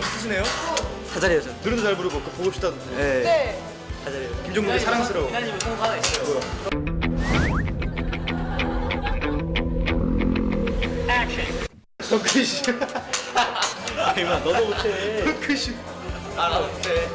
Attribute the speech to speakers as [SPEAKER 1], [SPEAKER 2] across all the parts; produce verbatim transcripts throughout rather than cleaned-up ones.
[SPEAKER 1] 쓰시네요?
[SPEAKER 2] 다 잘해요, 저.
[SPEAKER 1] 노래도 잘 부르고 그 보고 싶다던데.
[SPEAKER 2] 네.
[SPEAKER 3] 네.
[SPEAKER 2] 다 잘해요.
[SPEAKER 1] 김종국의 사랑스러워.
[SPEAKER 2] 이난이 무슨 하나 있어요.
[SPEAKER 1] 덩크슛.
[SPEAKER 2] 이만 너도 못해.
[SPEAKER 1] 덩크슛.
[SPEAKER 2] 아, 나도 못해.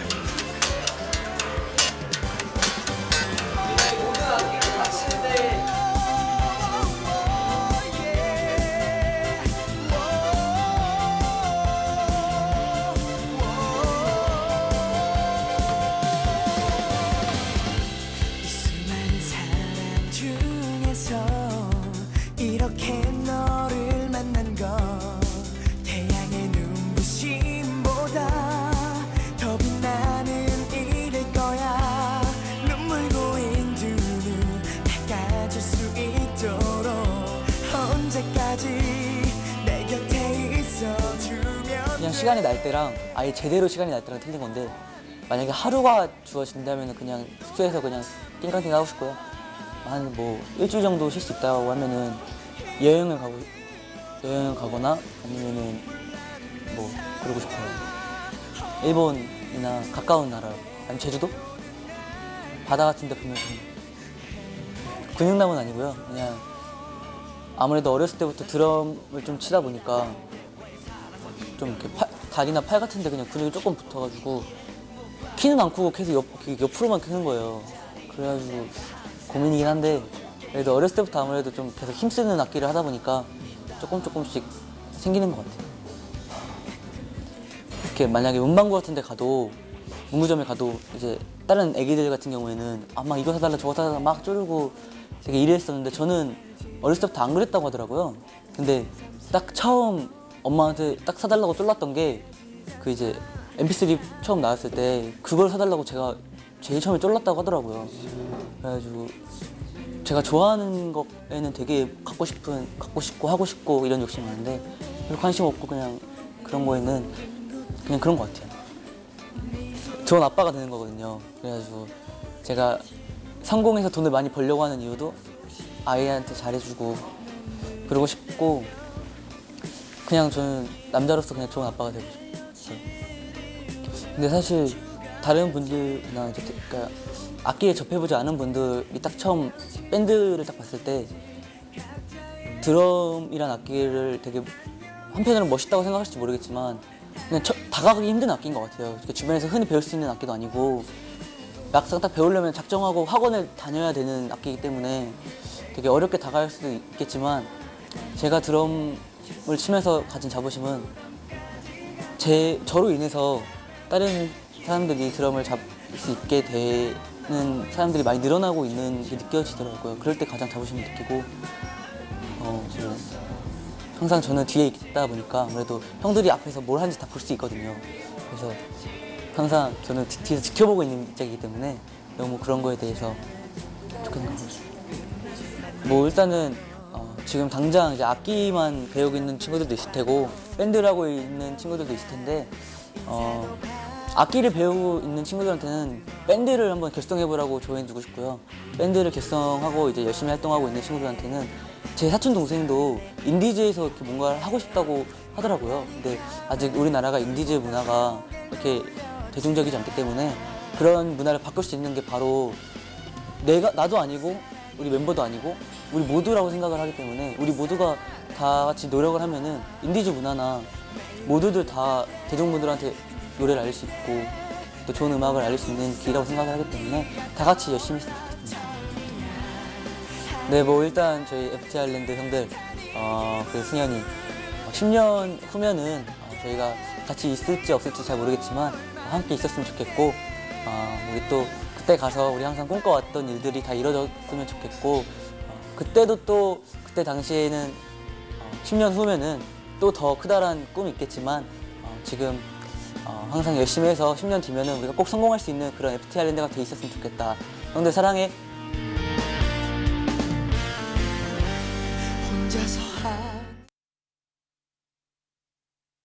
[SPEAKER 4] 이렇게 너를 만난 건 태양의 눈부심보다 더 빛나는 일일 거야. 눈물 고인 두 눈 닦아줄 수 있도록 언제까지 내 곁에 있어주면
[SPEAKER 5] 그냥 시간이 날 때랑 아예 제대로 시간이 날 때랑 틀린 건데, 만약에 하루가 주어진다면 그냥 숙소에서 그냥 띵깡띵 하고 싶고요. 한 뭐 일주일 정도 쉴 수 있다고 하면은 여행을 가고 여행을 가거나 아니면은 뭐 그러고 싶어요. 일본이나 가까운 나라, 아니면 제주도? 바다 같은 데 보면 좀 근육남은 아니고요. 그냥 아무래도 어렸을 때부터 드럼을 좀 치다 보니까 좀 이렇게 팔, 다리나 팔 같은 데 그냥 근육이 조금 붙어가지고 키는 안 크고 계속 옆, 옆으로만 크는 거예요. 그래가지고 고민이긴 한데, 그래도 어렸을 때부터 아무래도 좀 계속 힘쓰는 악기를 하다 보니까 조금 조금씩 생기는 것 같아요. 이렇게 만약에 문방구 같은 데 가도, 문구점에 가도 이제 다른 애기들 같은 경우에는 아, 막 이거 사달라 저거 사달라 막 쪼르고 되게 이랬었는데, 저는 어렸을 때부터 안 그랬다고 하더라고요. 근데 딱 처음 엄마한테 딱 사달라고 쫄랐던 게 그 이제 엠피쓰리 처음 나왔을 때 그걸 사달라고 제가 제일 처음에 쫄랐다고 하더라고요. 그래가지고 제가 좋아하는 거에는 되게 갖고 싶은, 갖고 싶고 하고 싶고 이런 욕심이 많은데, 별로 관심 없고 그냥 그런 거에는 그냥 그런 것 같아요. 좋은 아빠가 되는 거거든요. 그래가지고 제가 성공해서 돈을 많이 벌려고 하는 이유도 아이한테 잘해주고 그러고 싶고, 그냥 저는 남자로서 그냥 좋은 아빠가 되고 싶어요. 근데 사실 다른 분들이나 이제 그러니까 악기에 접해보지 않은 분들이 딱 처음 밴드를 딱 봤을 때 드럼이란 악기를 되게 한편으로는 멋있다고 생각할지 모르겠지만 그냥 처, 다가가기 힘든 악기인 것 같아요. 주변에서 흔히 배울 수 있는 악기도 아니고, 막상 딱 배우려면 작정하고 학원을 다녀야 되는 악기이기 때문에 되게 어렵게 다가갈 수도 있겠지만, 제가 드럼을 치면서 가진 자부심은 제, 저로 인해서 다른 사람들이 드럼을 잡을 수 있게 되는 사람들이 많이 늘어나고 있는 게 느껴지더라고요. 그럴 때 가장 자부심을 느끼고, 어, 항상 저는 뒤에 있다 보니까 아무래도 형들이 앞에서 뭘 하는지 다 볼 수 있거든요. 그래서 항상 저는 뒤에서 지켜보고 있는 입장이기 때문에 너무 그런 거에 대해서 좋게 생각합니다. 뭐 일단은 어, 지금 당장 이제 악기만 배우고 있는 친구들도 있을 테고 밴드를 하고 있는 친구들도 있을 텐데, 어, 악기를 배우고 있는 친구들한테는 밴드를 한번 결성해보라고 조언해주고 싶고요. 밴드를 결성하고 이제 열심히 활동하고 있는 친구들한테는, 제 사촌 동생도 인디즈에서 이렇게 뭔가를 하고 싶다고 하더라고요. 근데 아직 우리나라가 인디즈 문화가 이렇게 대중적이지 않기 때문에 그런 문화를 바꿀 수 있는 게 바로 내가, 나도 아니고 우리 멤버도 아니고 우리 모두라고 생각을 하기 때문에, 우리 모두가 다 같이 노력을 하면은 인디즈 문화나 모두들 다 대중분들한테 노래를 알릴 수 있고 또 좋은 음악을 알릴 수 있는 길이라고 생각을 하기 때문에 다 같이 열심히 했으면 좋겠습니다. 네, 뭐 일단 저희 에프티 아일랜드 형들, 어, 그 승현이 십 년 후면은 저희가 같이 있을지 없을지 잘 모르겠지만 함께 있었으면 좋겠고, 어, 우리 또 그때 가서 우리 항상 꿈꿔왔던 일들이 다 이루어졌으면 좋겠고, 어, 그때도 또 그때 당시에는 어, 십 년 후면은 또 더 크다란 꿈이 있겠지만, 어, 지금 어, 항상 열심히 해서 십 년 뒤면은 우리가 꼭 성공할 수 있는 그런 에프티 아일랜드가 돼 있었으면 좋겠다. 형들 사랑해.